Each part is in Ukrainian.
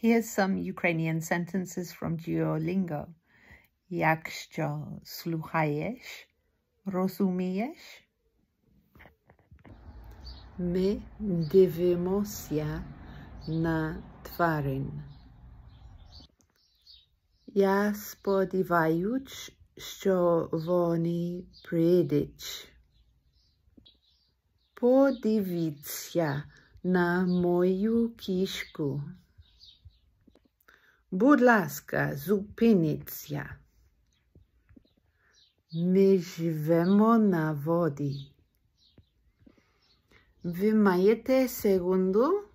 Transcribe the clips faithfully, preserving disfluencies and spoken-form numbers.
Here's some Ukrainian sentences from Duolingo. Якщо слухаєш, розумієш? Ми дивимося на тварин. Я сподіваюсь, що вони прийдуть. Подивіться на мою кішку. Будь ласка, зупиніться. Ми живемо на воді. Ви маєте секунду?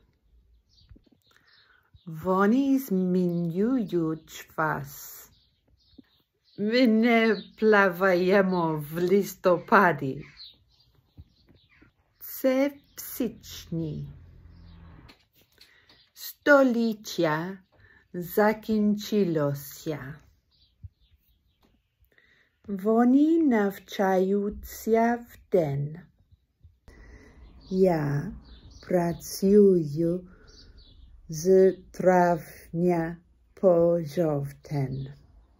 Вони змінюють вас. Ми не плаваємо в листопаді. Це в січні. Століття закінчилося. Вони навчаються вдень. Я працюю з травня по жовтень.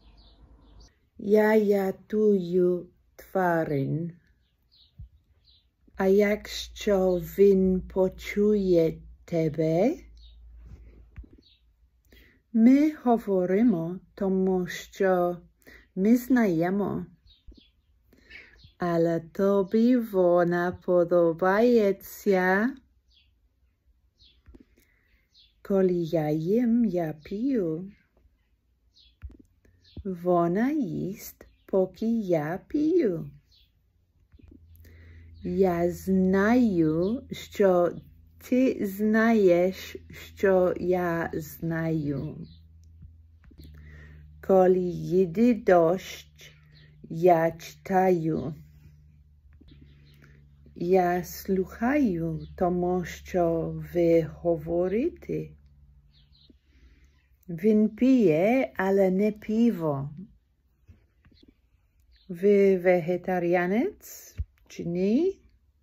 Я рятую тварин. А якщо він почує тебе? Ми говоримо, тому що ми знаємо. Але тобі вона подобається. Коли я їм, я п'ю. Вона їсть, поки я п'ю. Я знаю, що ти знаєш, що я знаю. Коли йде дощ, я читаю. Я слухаю, тому що ви говорите. Він п'є, але не пиво. Ви вегетаріанець чи ні?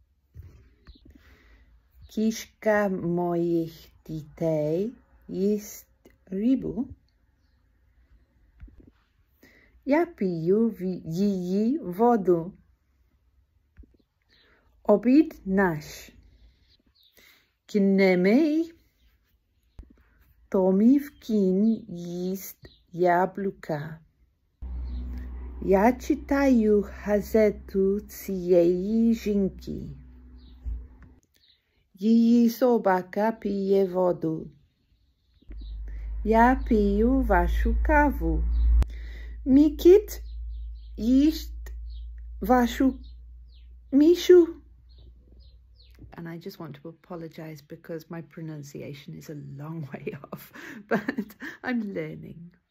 Кішка моїх дітей їсть рибу. Я п'ю її воду. Обід наш. Кін мій. Томів кін їсть яблука. Я читаю газету цієї жінки. Її собака п'є воду. Я п'ю вашу каву. Мій кіт їсть вашу мішу. And I just want to apologize because my pronunciation is a long way off, but I'm learning.